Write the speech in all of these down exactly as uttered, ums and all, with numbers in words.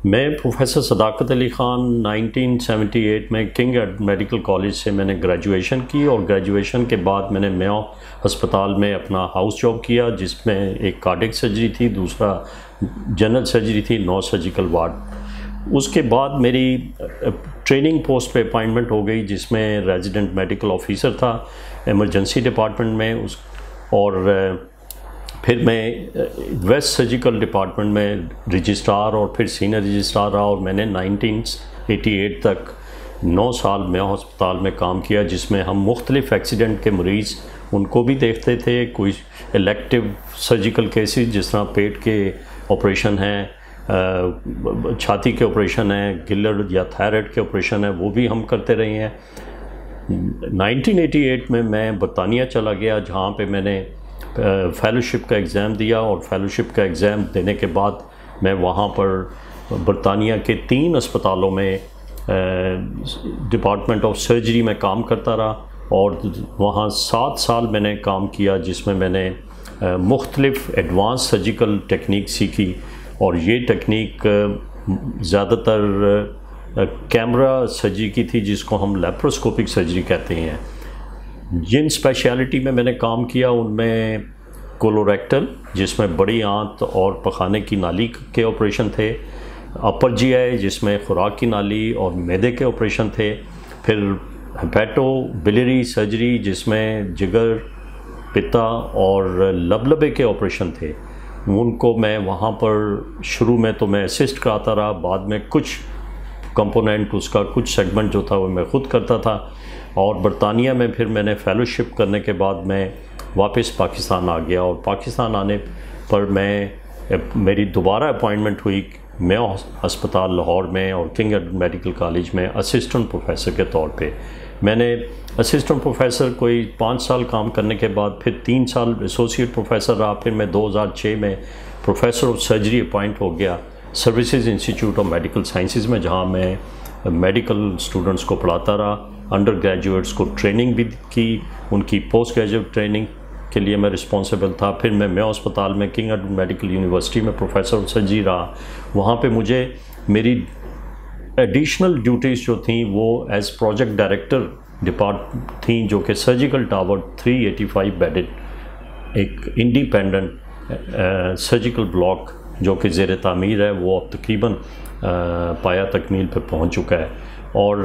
میں professor Sadaqat Ali Khan nineteen seventy eight میں King ایڈ میڈیکل کالج سے میں نے گریجویشن کی، اور گریجویشن کے بعد میں نے میو ہسپتال میں اپنا ہاؤس جاب کیا، جس میں ایک کارڈک سرجری تھی، دوسرا جنرل سرجری تھی، نو سرجیکل وارڈ۔ اس کے بعد میری ٹریننگ پوسٹ پہ اپائنٹمنٹ ہو گئی، جس میں ریزیڈنٹ میڈیکل آفیسر تھا ایمرجنسی ڈپارٹمنٹ میں، اس اور پھر میں ویسٹ سرجیکل ڈپارٹمنٹ میں رجسٹرار اور پھر سینئر رجسٹرار رہا، اور میں نے نائنٹین ایٹی ایٹ تک نو سال میو ہسپتال میں کام کیا، جس میں ہم مختلف ایکسیڈنٹ کے مریض ان کو بھی دیکھتے تھے، کوئی الیکٹیو سرجیکل کیسز جس طرح پیٹ کے آپریشن ہیں، چھاتی کے آپریشن ہیں، گلر یا تھائرائڈ کے آپریشن ہیں، وہ بھی ہم کرتے رہے ہیں۔ نائنٹین ایٹی ایٹ میں میں برطانیہ چلا گیا، جہاں پہ میں نے فیلوشپ کا ایگزام دیا، اور فیلوشپ کا ایگزام دینے کے بعد میں وہاں پر برطانیہ کے تین اسپتالوں میں ڈپارٹمنٹ آف سرجری میں کام کرتا رہا، اور وہاں سات سال میں نے کام کیا، جس میں میں نے مختلف ایڈوانس سرجیکل ٹیکنیک سیکھی، اور یہ ٹیکنیک زیادہ تر کیمرہ سرجری کی تھی، جس کو ہم لیپروسکوپک سرجری کہتے ہیں۔ جن اسپیشلٹی میں میں نے کام کیا ان میں کولوریکٹل، جس میں بڑی آنت اور پخانے کی نالی کے آپریشن تھے، اپر جی آئی جس میں خوراک کی نالی اور معدے کے آپریشن تھے، پھر ہیپیٹو بلیری سرجری جس میں جگر، پتا اور لبلبے کے آپریشن تھے۔ ان کو میں وہاں پر شروع میں تو میں اسسٹ کراتا رہا، بعد میں کچھ کمپوننٹ اس کا کچھ سیگمنٹ جو تھا وہ میں خود کرتا تھا، اور برطانیہ میں پھر میں نے فیلوشپ کرنے کے بعد میں واپس پاکستان آ گیا، اور پاکستان آنے پر میں میری دوبارہ اپائنٹمنٹ ہوئی میو ہسپتال لاہور میں اور کنگ ایڈ میڈیکل کالج میں اسسٹنٹ پروفیسر کے طور پہ۔ میں نے اسسٹنٹ پروفیسر کوئی پانچ سال کام کرنے کے بعد پھر تین سال ایسوسیٹ پروفیسر رہا، پھر میں دو ہزار چھ میں پروفیسر آف سرجری اپوائنٹ ہو گیا Services Institute of Medical Sciences میں، جہاں میں میڈیکل اسٹوڈنٹس کو پڑھاتا رہا، انڈر گریجویٹس کو ٹریننگ بھی کی، ان کی پوسٹ گریجویٹ ٹریننگ کے لیے میں رسپانسیبل تھا۔ پھر میں میو ہسپتال میں کنگ ایڈ میڈیکل یونیورسٹی میں پروفیسر آف سرجری رہا، وہاں پہ مجھے میری ایڈیشنل ڈیوٹیز جو تھیں وہ ایز پروجیکٹ ڈائریکٹر ڈپارٹ تھیں، جو کہ surgical tower three eighty five bedded ایک انڈیپینڈنٹ سرجیکل بلاک جو کہ زیر تعمیر ہے، وہ اب تقریباً پایا تکمیل پہ پہنچ چکا ہے۔ اور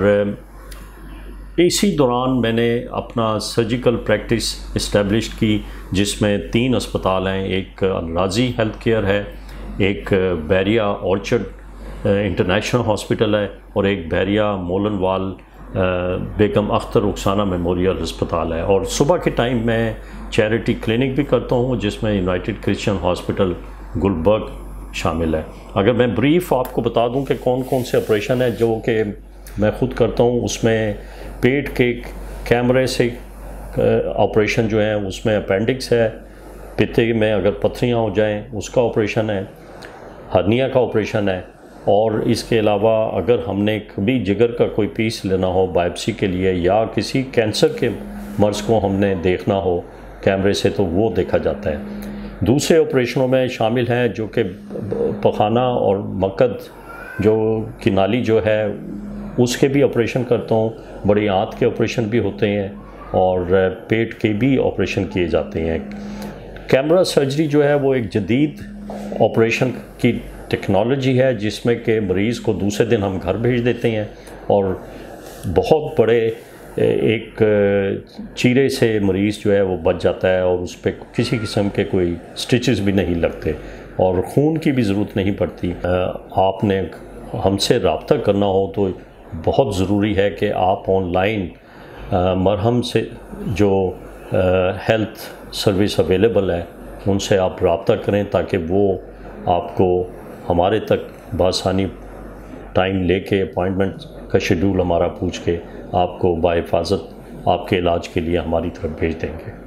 اسی دوران میں نے اپنا سرجیکل پریکٹس اسٹیبلش کی، جس میں تین اسپتال ہیں، ایک الراضی ہیلتھ کیئر ہے، ایک بحریہ اورچرڈ انٹرنیشنل ہاسپٹل ہے، اور ایک بحریہ مولن وال بیگم اختر رخسانہ میموریل ہسپتال ہے۔ اور صبح کے ٹائم میں چیریٹی کلینک بھی کرتا ہوں، جس میں یونائٹڈ کرسچن ہاسپٹل گلبرگ شامل ہے۔ اگر میں بریف آپ کو بتا دوں کہ کون کون سے آپریشن ہیں جو کہ میں خود کرتا ہوں، اس میں پیٹ کے کیمرے سے آپریشن جو ہیں، اس میں اپینڈکس ہے، پتے میں اگر پتھریاں ہو جائیں اس کا آپریشن ہے، ہرنیا کا آپریشن ہے، اور اس کے علاوہ اگر ہم نے کبھی جگر کا کوئی پیس لینا ہو بائپسی کے لیے، یا کسی کینسر کے مرض کو ہم نے دیکھنا ہو کیمرے سے، تو وہ دیکھا جاتا ہے۔ دوسرے آپریشنوں میں شامل ہیں جو کہ پخانہ اور مقد جو کی نالی جو ہے اس کے بھی آپریشن کرتا ہوں، بڑی آنت کے آپریشن بھی ہوتے ہیں، اور پیٹ کے بھی آپریشن کیے جاتے ہیں۔ کیمرہ سرجری جو ہے وہ ایک جدید آپریشن کی ٹیکنالوجی ہے، جس میں کہ مریض کو دوسرے دن ہم گھر بھیج دیتے ہیں، اور بہت بڑے ایک چیرے سے مریض جو ہے وہ بچ جاتا ہے، اور اس پہ کسی قسم کے کوئی سٹچز بھی نہیں لگتے، اور خون کی بھی ضرورت نہیں پڑتی۔ آپ نے ہم سے رابطہ کرنا ہو تو بہت ضروری ہے کہ آپ آن لائن مرہم سے جو ہیلتھ سروس اویلیبل ہے ان سے آپ رابطہ کریں، تاکہ وہ آپ کو ہمارے تک بآسانی ٹائم لے کے اپوائنٹمنٹ کا شیڈول ہمارا پوچھ کے آپ کو بحفاظت آپ کے علاج کے لیے ہماری طرف بھیج دیں گے۔